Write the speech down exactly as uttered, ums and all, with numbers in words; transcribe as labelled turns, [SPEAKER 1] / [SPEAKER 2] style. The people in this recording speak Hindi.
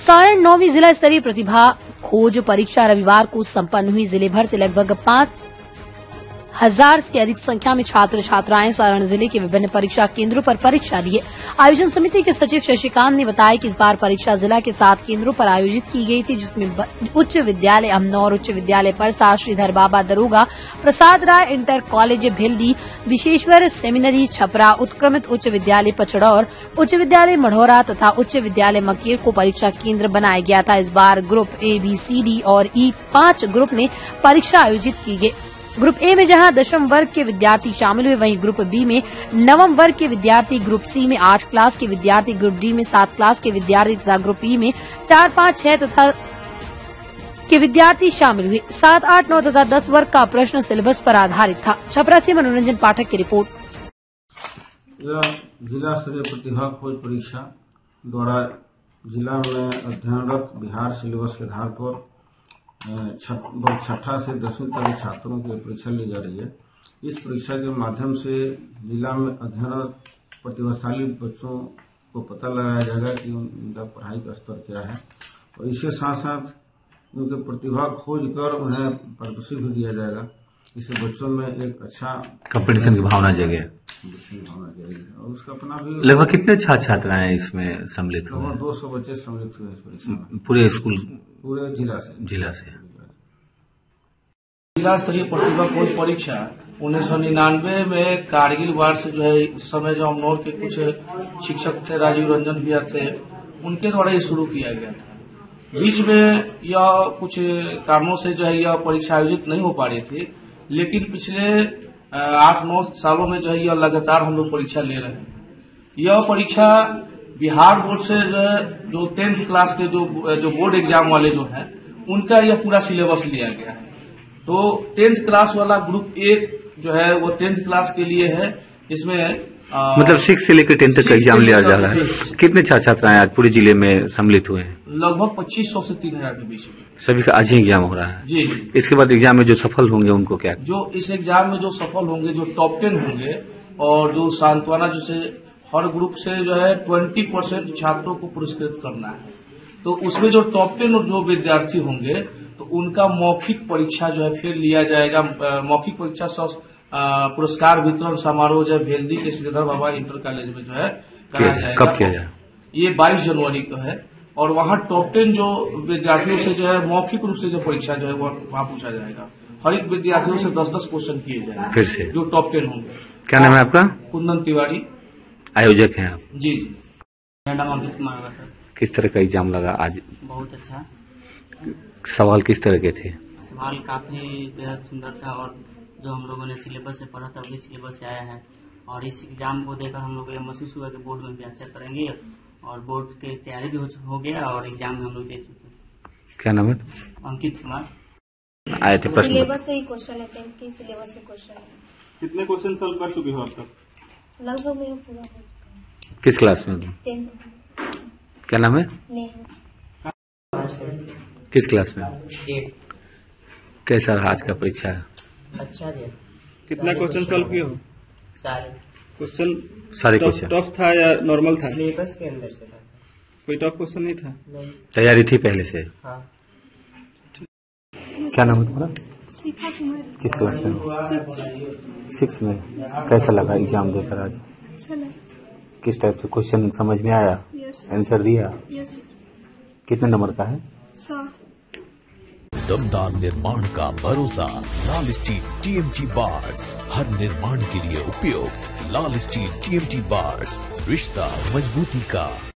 [SPEAKER 1] सारण नौवीं जिला स्तरीय प्रतिभा खोज परीक्षा रविवार को संपन्न हुई। जिले भर से लगभग पांच हजार से अधिक संख्या में छात्र छात्राएं सारण जिले के विभिन्न परीक्षा केंद्रों पर परीक्षा दिए। आयोजन समिति के सचिव शशिकांत ने बताया कि इस बार परीक्षा जिला के सात केंद्रों पर आयोजित की गई थी, जिसमें उच्च विद्यालय अमनौर, उच्च विद्यालय Parsa, Shridhar Baba Daroga, Prasad Rai inter college Bhildi, Vishweshwar seminary Chhapra, उत्क्रमित उच्च विद्यालय पचड़ौर, उच्च विद्यालय मढ़ौरा तथा उच्च विद्यालय मकेर को परीक्षा केंद्र बनाया गया था। इस बार group A, B, C, D और ई पांच ग्रुप में परीक्षा आयोजित की गई। ग्रुप ए में जहां दशम वर्ग के विद्यार्थी शामिल हुए, वहीं ग्रुप बी में नवम वर्ग के विद्यार्थी, ग्रुप सी में आठ क्लास के विद्यार्थी, ग्रुप डी में सात क्लास के विद्यार्थी तथा ग्रुप ई में चार पाँच छह तथा के विद्यार्थी शामिल हुए। सात आठ नौ तथा दस वर्ग का प्रश्न सिलेबस पर आधारित था। छपरा से मनोरंजन पाठक की रिपोर्ट।
[SPEAKER 2] यह जिला स्तरीय प्रतिभा खोज परीक्षा द्वारा जिला में अध्ययनरत बिहार सिलेबस के आधार पर छठा से दसवीं तक के छात्रों की परीक्षा ली जा रही है। इस परीक्षा के माध्यम से जिला में अध्ययनरत प्रतिभाशाली बच्चों को पता लगाया जाएगा कि उनका पढ़ाई का स्तर क्या है, और इसके साथ साथ उनके प्रतिभा खोज कर उन्हें प्रदर्शित भी दिया जाएगा। इससे बच्चों में एक अच्छा
[SPEAKER 3] कंपटीशन की भावना जगे
[SPEAKER 2] भावना जगेगी और उसका अपना भी।
[SPEAKER 3] लगभग कितने छात्र छात्राएं इसमें सम्मिलित हुए?
[SPEAKER 2] दो सौ बच्चे सम्मिलित हुए इस परीक्षा में,
[SPEAKER 3] पूरे स्कूल
[SPEAKER 2] पूरे जिला से
[SPEAKER 3] जिला से
[SPEAKER 4] जिला स्तरीय प्रतिभा खोज परीक्षा उन्नीस सौ निन्यानवे में कारगिल वार से जो है उस समय जो अमनौर के कुछ शिक्षक थे, राजीव रंजन भैया थे, उनके द्वारा ये शुरू किया गया था। बीच में यह कुछ कारणों से जो है यह परीक्षा आयोजित नहीं हो पा रही थी, लेकिन पिछले आठ नौ सालों में जो है यह लगातार हम लोग परीक्षा ले रहे हैं। यह परीक्षा बिहार बोर्ड से जो है जो टेंथ क्लास के जो जो बोर्ड एग्जाम वाले जो है उनका यह पूरा सिलेबस लिया गया है। तो टेंथ क्लास वाला ग्रुप ए जो है वो टेंथ क्लास के लिए है। इसमें आ,
[SPEAKER 3] मतलब सिक्स से लेकर टेंथ तक का एग्जाम लिया जा रहा है। कितने छात्र छात्राएं आज पूरे जिले में सम्मिलित हुए हैं?
[SPEAKER 4] लगभग पच्चीस सौ से तीन हजार के बीच में
[SPEAKER 3] सभी का आज ही एग्जाम हो रहा है।
[SPEAKER 4] जी जी।
[SPEAKER 3] इसके बाद एग्जाम में जो सफल होंगे उनको क्या?
[SPEAKER 4] जो इस एग्जाम में जो सफल होंगे, जो टॉप टेन होंगे, और जो सांत्वना जैसे हर ग्रुप से जो है ट्वेंटी परसेंट छात्रों को पुरस्कृत करना है, तो उसमें जो टॉप टेन जो विद्यार्थी होंगे तो उनका मौखिक परीक्षा जो है फिर लिया जाएगा। मौखिक परीक्षा पुरस्कार वितरण समारोह जो है भेल्दी के श्रीधर बाबा इंटर कॉलेज में जो है कराया जाएगा।
[SPEAKER 3] कब किया जाए?
[SPEAKER 4] ये बाईस जनवरी को है, और वहाँ टॉप टेन जो विद्यार्थियों से जो है मौखिक रूप से जो परीक्षा जो है वो वहाँ पूछा जाएगा। हर एक विद्यार्थियों से दस दस क्वेश्चन किए जाएंगे
[SPEAKER 3] फिर से
[SPEAKER 4] जो टॉप टेन होंगे।
[SPEAKER 3] क्या नाम है आपका?
[SPEAKER 4] कुंदन तिवारी,
[SPEAKER 3] आयोजक हैं आप?
[SPEAKER 4] जी जी। मेरा नाम अंकित कुमार है सर।
[SPEAKER 3] किस तरह का एग्जाम लगा आज?
[SPEAKER 5] बहुत अच्छा।
[SPEAKER 3] सवाल किस तरह के थे?
[SPEAKER 5] सवाल काफी बेहद सुंदर था, और जो हम लोगों ने सिलेबस से पढ़ा था वही सिलेबस से आया है। और इस एग्जाम को देखकर हम लोग ये महसूस हुआ कि बोर्ड में भी अच्छा करेंगे, और बोर्ड की तैयारी भी हो गया और एग्जाम में हम लोग दे चुके।
[SPEAKER 3] क्या नाम है?
[SPEAKER 5] अंकित कुमार।
[SPEAKER 3] आए थे प्रश्न?
[SPEAKER 6] सिलेबस से ही क्वेश्चन है, टेंथ के सिलेबस से क्वेश्चन है।
[SPEAKER 7] कितने क्वेश्चन सॉल्व कर चुके हो अब तक?
[SPEAKER 6] लगभग मेरा पूरा हो चुका है।
[SPEAKER 3] किस क्लास में?
[SPEAKER 6] टेंथ।
[SPEAKER 3] क्या नाम है?
[SPEAKER 6] नेहा।
[SPEAKER 3] किस क्लास में?
[SPEAKER 5] एट।
[SPEAKER 3] कैसा रहा आज का परीक्षा?
[SPEAKER 5] अच्छा जी।
[SPEAKER 7] कितना क्वेश्चन सॉल्व किए हो?
[SPEAKER 5] सारे
[SPEAKER 7] क्वेश्चन
[SPEAKER 3] सारे क्वेश्चन
[SPEAKER 7] टफ था या नॉर्मल था?
[SPEAKER 5] सिलेबस के अंदर से था।
[SPEAKER 7] कोई टफ क्वेश्चन नहीं था?
[SPEAKER 5] नहीं।
[SPEAKER 3] तैयारी थी पहले से?
[SPEAKER 5] हाँ।
[SPEAKER 3] क्या नाम है तुम्हारा?
[SPEAKER 6] शिखा कुमार।
[SPEAKER 3] किस क्लास में? सिक्स में। कैसा लगा एग्जाम देकर आज?
[SPEAKER 6] अच्छा लगा।
[SPEAKER 3] किस टाइप से क्वेश्चन समझ में आया?
[SPEAKER 6] यस।
[SPEAKER 3] आंसर दिया?
[SPEAKER 6] यस।
[SPEAKER 3] कितने नंबर का है?
[SPEAKER 6] सौ।
[SPEAKER 8] दमदार निर्माण का भरोसा लाल स्टील टीएमटी बार्स, हर निर्माण के लिए उपयोग। लाल स्टील टीएमटी बार्स, रिश्ता मजबूती का।